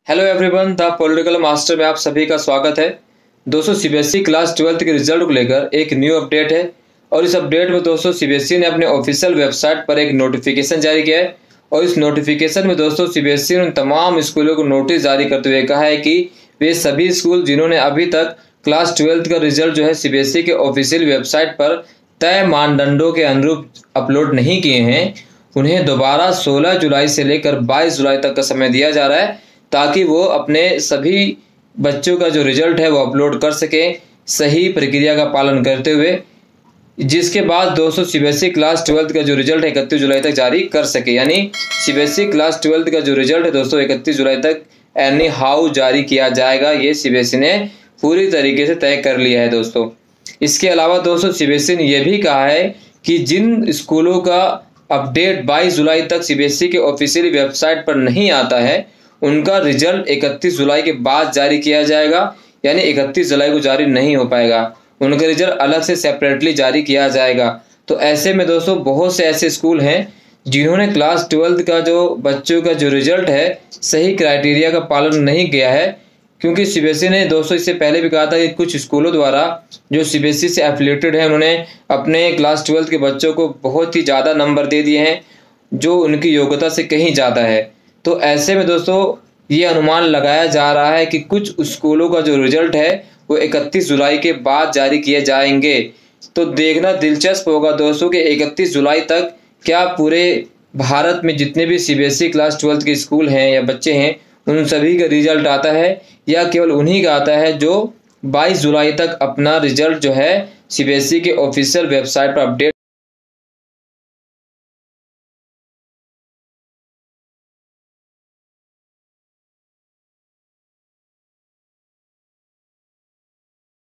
Hello everyone, the Political Master में आप सभी का स्वागत है। दोस्तों, सीबीएसई क्लास 12th के रिजल्ट को लेकर एक न्यू अपडेट है और इस अपडेट में दोस्तों सीबीएसई ने अपने ऑफिशियल वेबसाइट पर एक नोटिफिकेशन जारी किया है और इस नोटिफिकेशन में दोस्तों सीबीएसई ने तमाम स्कूलों को नोटिस जारी करते हुए कहा है कि वे सभी स्कूल जिन्होंने अभी तक क्लास 12th का रिजल्ट जो है सीबीएसई के ऑफिशियल वेबसाइट पर तय मानदंडों के अनुरूप अपलोड नहीं किए हैं, उन्हें दोबारा 16 जुलाई से लेकर 22 जुलाई तक का समय दिया जा रहा है ताकि वो अपने सभी बच्चों का जो रिजल्ट है वो अपलोड कर सकें सही प्रक्रिया का पालन करते हुए, जिसके बाद दोस्तों सीबीएसई क्लास 12th का जो रिजल्ट है 31 जुलाई तक जारी कर सके। यानी सीबीएसई क्लास 12th का जो रिजल्ट है दोस्तों 31 जुलाई तक एनी हाउ जारी किया जाएगा। ये सीबीएसई ने पूरी तरीके से तय कर लिया है दोस्तों। इसके अलावा दोस्तों सीबीएसई ने यह भी कहा है कि जिन स्कूलों का अपडेट 22 जुलाई तक सीबीएसई के ऑफिशियल वेबसाइट पर नहीं आता है उनका रिजल्ट 31 जुलाई के बाद जारी किया जाएगा। यानी 31 जुलाई को जारी नहीं हो पाएगा, उनका रिजल्ट अलग से सेपरेटली जारी किया जाएगा। तो ऐसे में दोस्तों बहुत से ऐसे स्कूल हैं जिन्होंने क्लास 12th का जो बच्चों का जो रिजल्ट है सही क्राइटेरिया का पालन नहीं किया है, क्योंकि सीबीएसई ने दोस्तों इससे पहले भी कहा था कि कुछ स्कूलों द्वारा जो सीबीएसई से एफिलिएटेड है उन्होंने अपने क्लास 12th के बच्चों को बहुत ही ज़्यादा नंबर दे दिए हैं जो उनकी योग्यता से कहीं ज़्यादा है। तो ऐसे में दोस्तों ये अनुमान लगाया जा रहा है कि कुछ स्कूलों का जो रिजल्ट है वो 31 जुलाई के बाद जारी किए जाएंगे। तो देखना दिलचस्प होगा दोस्तों कि 31 जुलाई तक क्या पूरे भारत में जितने भी सीबीएसई क्लास 12th के स्कूल हैं या बच्चे हैं उन सभी का रिजल्ट आता है या केवल उन्हीं का आता है जो 22 जुलाई तक अपना रिजल्ट जो है सीबीएसई के ऑफिशियल वेबसाइट पर अपडेट